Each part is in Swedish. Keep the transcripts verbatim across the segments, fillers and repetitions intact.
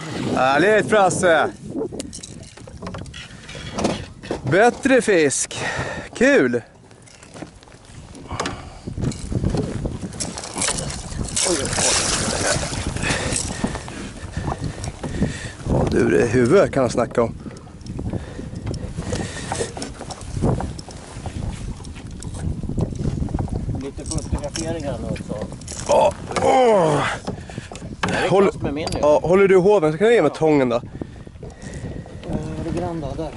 Härligt Frasse! Bättre fisk. Kul! Ja du, det är huvudet kan jag snacka om. Lite fotograferingar nu också. Ja, åh! Håller, med min nu. ja, håller du hoven så kan jag ge mig tången då. Uh, är det grann då? Där.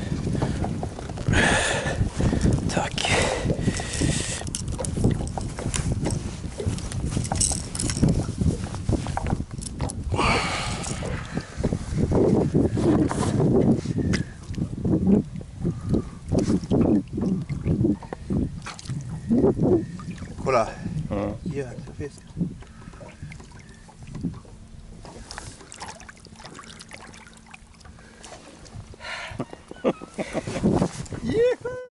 Tack. Kolla. Mm. Jäkla fisk.